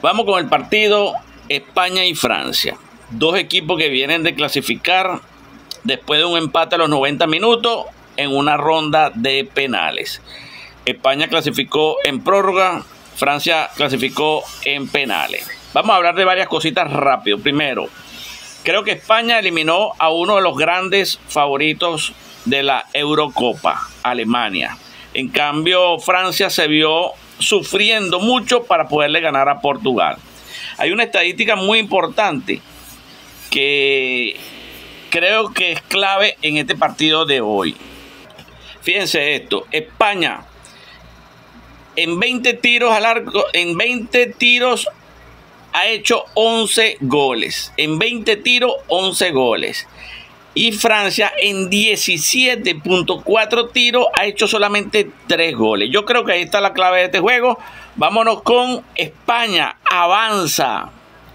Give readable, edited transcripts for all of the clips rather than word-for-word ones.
Vamos con el partido España y Francia. Dos equipos que vienen de clasificar después de un empate a los 90 minutos en una ronda de penales. España clasificó en prórroga, Francia clasificó en penales. Vamos a hablar de varias cositas rápido. Primero, creo que España eliminó a uno de los grandes favoritos de la Eurocopa, Alemania. En cambio, Francia se vio sufriendo mucho para poderle ganar a Portugal. Hay una estadística muy importante que creo que es clave en este partido de hoy. Fíjense esto, España en 20 tiros al arco, en 20 tiros ha hecho 11 goles. En 20 tiros, 11 goles. Y Francia en 17.4 tiros ha hecho solamente 3 goles. Yo creo que ahí está la clave de este juego. Vámonos con España. Avanza.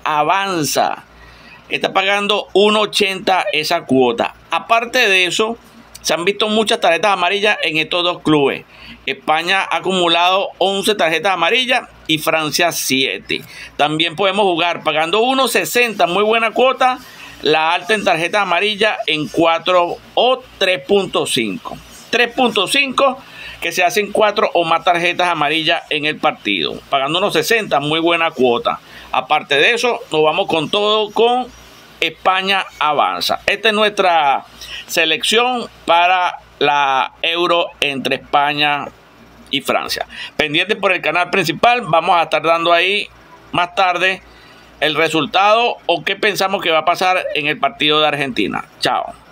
Está pagando 1.80 esa cuota. Aparte de eso, se han visto muchas tarjetas amarillas en estos dos clubes. España ha acumulado 11 tarjetas amarillas y Francia 7. También podemos jugar pagando 1.60, muy buena cuota. La alta en tarjeta amarilla en 4 o 3.5. 3.5 que se hacen 4 o más tarjetas amarillas en el partido. Pagando unos 60, muy buena cuota. Aparte de eso, nos vamos con todo con España avanza. Esta es nuestra selección para la Euro entre España y Francia. Pendiente por el canal principal, vamos a estar dando ahí más tarde el resultado o qué pensamos que va a pasar en el partido de Argentina. Chao.